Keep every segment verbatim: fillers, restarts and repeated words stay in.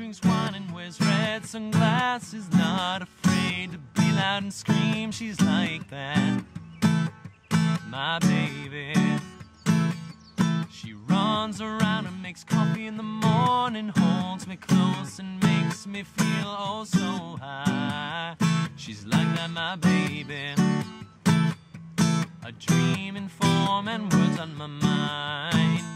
drinks wine and wears red sunglasses. Not afraid to be loud and scream. She's like that, my baby. She runs around and makes coffee in the morning, holds me close and makes me feel oh so high. She's like that, my baby. A dream in form and words on my mind,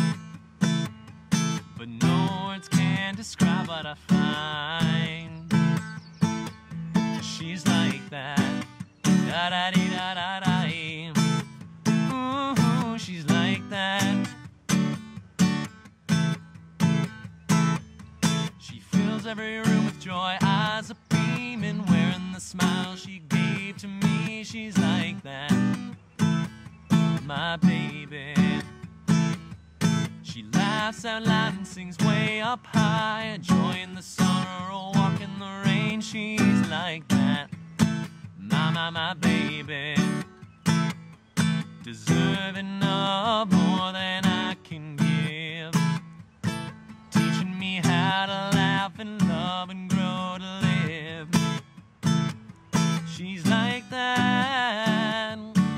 but no words can describe what I find. She's like that, da da dee da da da. Ooh, she's like that. She fills every room with joy, eyes are beaming, wearing the smile she gave to me. She's like that, my baby. She laughs out loud and sings way up high, a joy in the sorrow, walk in the rain. She's like that, my, my, my baby. Deserving of more than I can give, teaching me how to laugh and love and grow to live. She's like that,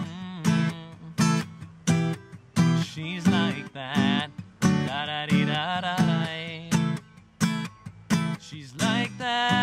mm-hmm. She's like that, da da dee da da da. She's like that.